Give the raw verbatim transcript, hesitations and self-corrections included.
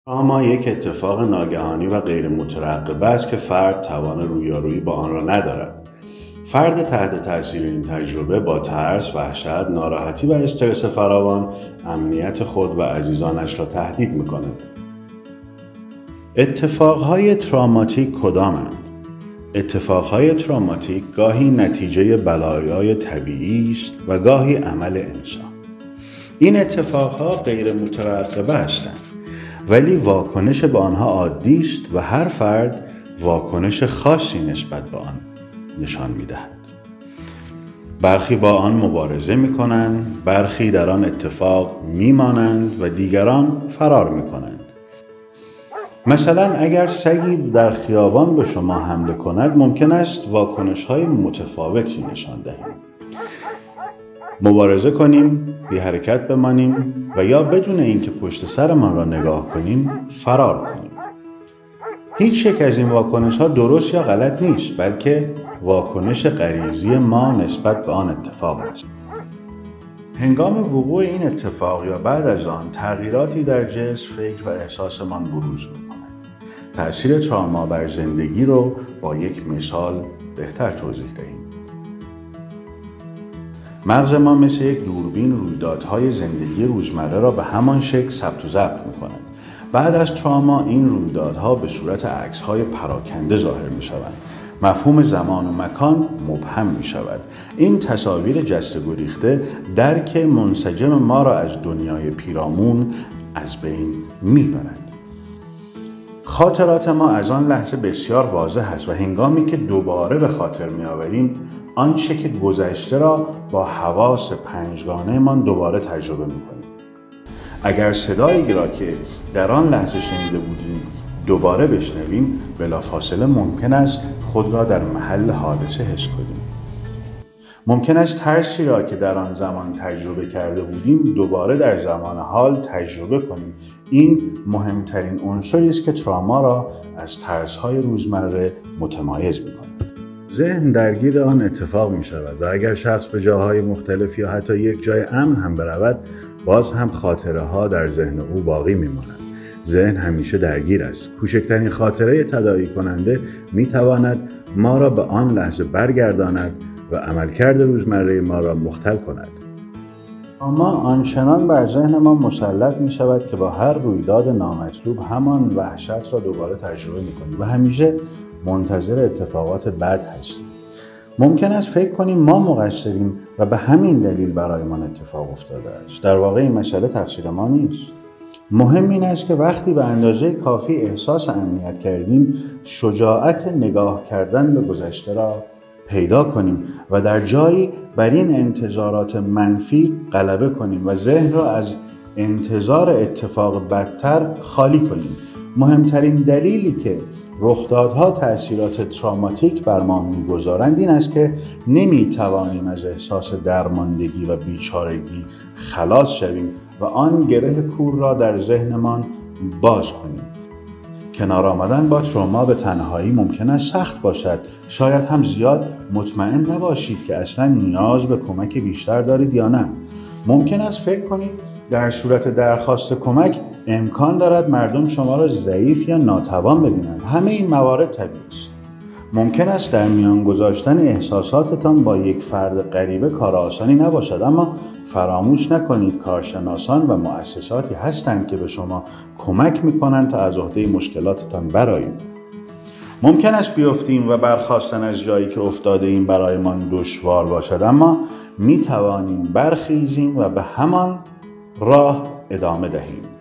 تراما یک اتفاق ناگهانی و غیر مترقبه است که فرد توان رویارویی با آن را ندارد. فرد تحت تاثیر این تجربه با ترس، وحشت، ناراحتی و استرس فراوان امنیت خود و عزیزانش را تهدید می‌کند. اتفاقهای تراماتیک کدامند؟ اتفاقهای تراماتیک گاهی نتیجه بلایای طبیعی است و گاهی عمل انسان. این اتفاقها غیر مترقبه هستند، ولی واکنش به آنها عادی است و هر فرد واکنش خاصی نسبت به آن نشان می‌دهد. برخی با آن مبارزه می‌کنند، برخی در آن اتفاق می‌مانند و دیگران فرار می‌کنند. مثلا اگر سگی در خیابان به شما حمله کند، ممکن است واکنش‌های متفاوتی نشان دهیم. مبارزه کنیم، بی حرکت بمانیم و یا بدون اینکه پشت سرمان را نگاه کنیم فرار کنیم. هیچ یک از این واکنش‌ها درست یا غلط نیست، بلکه واکنش غریزی ما نسبت به آن اتفاق است. هنگام وقوع این اتفاق یا بعد از آن تغییراتی در جسم، فکر و احساسمان بروز می‌کند. تأثیر تراما بر زندگی رو با یک مثال بهتر توضیح دهیم. مغز ما مثل یک دوربین رویدادهای زندگی روزمره را به همان شکل ثبت و ضبط می‌کند. بعد از تراما این رویدادها به صورت عکس‌های پراکنده ظاهر می‌شوند. مفهوم زمان و مکان مبهم می‌شود. این تصاویر جسته گریخته درک منسجم ما را از دنیای پیرامون از بین می‌برد. خاطرات ما از آن لحظه بسیار واضح است و هنگامی که دوباره به خاطر می‌آوریم آنچه که گذشته را با حواس پنجگانه‌مان دوباره تجربه می‌کنیم. اگر صدایی را که در آن لحظه شنیده بودیم دوباره بشنویم، بلافاصله ممکن است خود را در محل حادثه حس کنیم. ممکن است ترسی را که در آن زمان تجربه کرده بودیم دوباره در زمان حال تجربه کنیم. این مهمترین عنصری است که تراما را از ترس‌های روزمره متمایز می‌کند. ذهن درگیر آن اتفاق می‌شود و اگر شخص به جاهای مختلف یا حتی یک جای امن هم برود، باز هم خاطره‌ها در ذهن او باقی می‌مانند. ذهن همیشه درگیر است. کوچکترین خاطره تداعی کننده می‌تواند ما را به آن لحظه برگرداند و عملکرد روزمره ما را مختل کند. اما آنچنان بر ذهن ما مسلط می شود که با هر رویداد نامطلوب همان وحشت را دوباره تجربه می کنیم و همیشه منتظر اتفاقات بد هستیم. ممکن است فکر کنیم ما مقصریم و به همین دلیل برایمان اتفاق افتاده است. در واقع این مسئله تقصیر ما نیست. مهم این است که وقتی به اندازه کافی احساس امنیت کردیم، شجاعت نگاه کردن به گذشته را پیدا کنیم و در جایی بر این انتظارات منفی غلبه کنیم و ذهن را از انتظار اتفاق بدتر خالی کنیم. مهمترین دلیلی که رخدادها تأثیرات تراماتیک بر ما می‌گذارند این است که نمی‌توانیم از احساس درماندگی و بیچارگی خلاص شویم و آن گره کور را در ذهنمان باز کنیم. کنار آمدن با تراما به تنهایی ممکن است سخت باشد. شاید هم زیاد مطمئن نباشید که اصلا نیاز به کمک بیشتر دارید یا نه. ممکن است فکر کنید در صورت درخواست کمک امکان دارد مردم شما را ضعیف یا ناتوان ببینند. همه این موارد طبیعی است. ممکن است در میان گذاشتن احساساتتان با یک فرد غریبه کار آسانی نباشد، اما فراموش نکنید کارشناسان و مؤسساتی هستند که به شما کمک می‌کنند تا از عهده مشکلاتتان برآیید. ممکن است بیفتیم و برخاستن از جایی که افتاده ایم برایمان دشوار باشد، اما می‌توانیم برخیزیم و به همان راه ادامه دهیم.